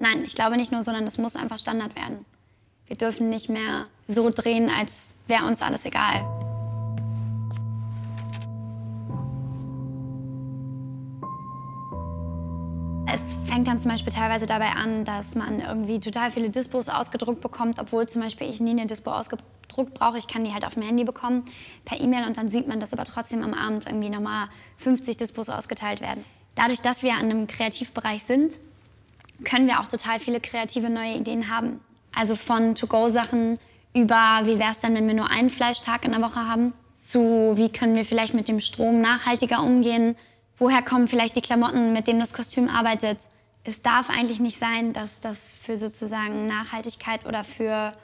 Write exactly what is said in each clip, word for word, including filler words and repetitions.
Nein, ich glaube nicht nur, sondern es muss einfach Standard werden. Wir dürfen nicht mehr so drehen, als wäre uns alles egal. Es fängt dann zum Beispiel teilweise dabei an, dass man irgendwie total viele Dispos ausgedruckt bekommt, obwohl zum Beispiel ich nie eine Dispo ausgedruckt brauche. Ich kann die halt auf dem Handy bekommen, per E-Mail, und dann sieht man, dass aber trotzdem am Abend irgendwie nochmal fünfzig Dispos ausgeteilt werden. Dadurch, dass wir an einem Kreativbereich sind, können wir auch total viele kreative neue Ideen haben. Also von To-Go-Sachen über, wie wäre es denn, wenn wir nur einen Fleischtag in der Woche haben, zu, wie können wir vielleicht mit dem Strom nachhaltiger umgehen, woher kommen vielleicht die Klamotten, mit denen das Kostüm arbeitet. Es darf eigentlich nicht sein, dass das für sozusagen Nachhaltigkeit oder für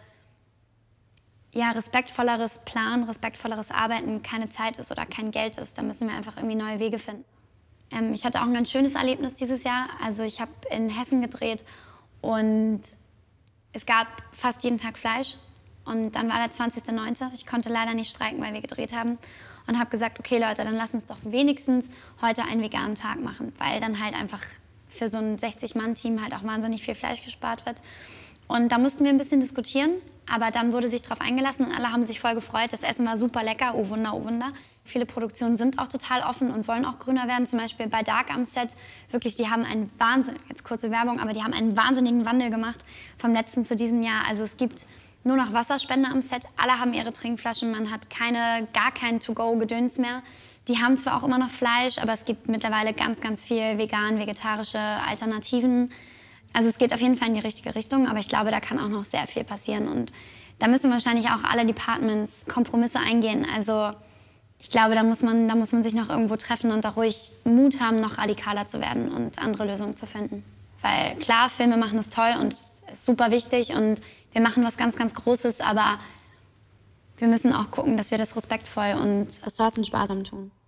ja, respektvolleres Planen, respektvolleres Arbeiten keine Zeit ist oder kein Geld ist. Da müssen wir einfach irgendwie neue Wege finden. Ähm, ich hatte auch ein ganz schönes Erlebnis dieses Jahr. Also ich habe in Hessen gedreht und es gab fast jeden Tag Fleisch. Und dann war der zwanzigster neunte Ich konnte leider nicht streiken, weil wir gedreht haben. Und habe gesagt, okay Leute, dann lass uns doch wenigstens heute einen veganen Tag machen. Weil dann halt einfach für so ein sechzig Mann Team halt auch wahnsinnig viel Fleisch gespart wird. Und da mussten wir ein bisschen diskutieren, aber dann wurde sich drauf eingelassen und alle haben sich voll gefreut. Das Essen war super lecker, oh Wunder, oh Wunder. Viele Produktionen sind auch total offen und wollen auch grüner werden. Zum Beispiel bei Dark am Set, wirklich, die haben einen Wahnsinn, jetzt kurze Werbung, aber die haben einen wahnsinnigen Wandel gemacht vom letzten zu diesem Jahr. Also es gibt nur noch Wasserspender am Set, alle haben ihre Trinkflaschen, man hat keine, gar kein To-Go-Gedöns mehr. Die haben zwar auch immer noch Fleisch, aber es gibt mittlerweile ganz, ganz viel vegan, vegetarische Alternativen. Also es geht auf jeden Fall in die richtige Richtung, aber ich glaube, da kann auch noch sehr viel passieren. Und da müssen wahrscheinlich auch alle Departments Kompromisse eingehen. Also ich glaube, da muss man, da muss man sich noch irgendwo treffen und auch ruhig Mut haben, noch radikaler zu werden und andere Lösungen zu finden. Weil klar, Filme machen es toll und es ist super wichtig und wir machen was ganz, ganz Großes, aber wir müssen auch gucken, dass wir das respektvoll und ressourcensparsam tun.